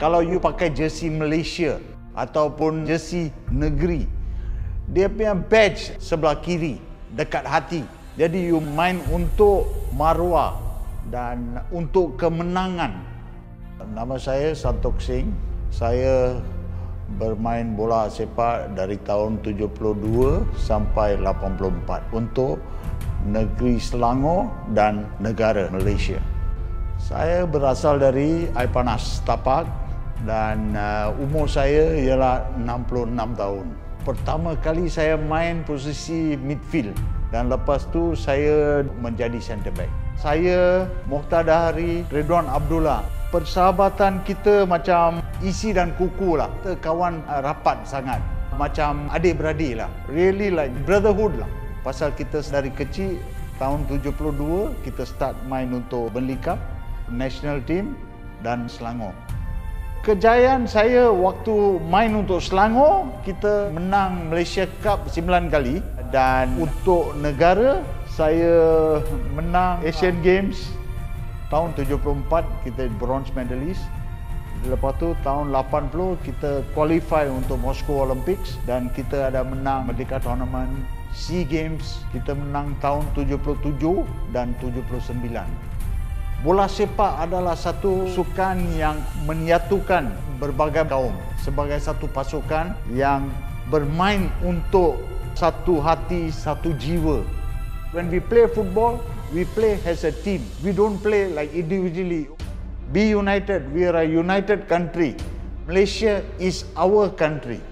Kalau you pakai jersey Malaysia ataupun jersey negeri, dia punya badge sebelah kiri dekat hati. Jadi you main untuk maruah dan untuk kemenangan. Nama saya Santok Singh. Saya bermain bola sepak dari tahun 72 sampai 84 untuk negeri Selangor dan negara Malaysia. Saya berasal dari Aipanas Tapak dan umur saya ialah 66 tahun. Pertama kali saya main posisi midfield dan lepas tu saya menjadi centre back. Saya, Mokhtar Dahari, Ridwan Abdullah. Persahabatan kita macam isi dan kuku lah. Kita kawan rapat sangat. Macam adik-beradik lah. Really like brotherhood lah. Pasal kita dari kecil, tahun 72, kita start main untuk Burnley Cup, national team dan Selangor. Kejayaan saya waktu main untuk Selangor, kita menang Malaysia Cup 9 kali. Dan untuk negara, saya menang Asian Games tahun 74, kita bronze medalist. Lepas tu tahun 80 kita qualify untuk Moscow Olympics dan kita ada menang Merdeka Tournament. SEA Games kita menang tahun 77 dan 79. Bola sepak adalah satu sukan yang menyatukan berbagai kaum sebagai satu pasukan yang bermain untuk satu hati, satu jiwa. When we play football, we play as a team. We don't play like individually. Be united. We are a united country. Malaysia is our country.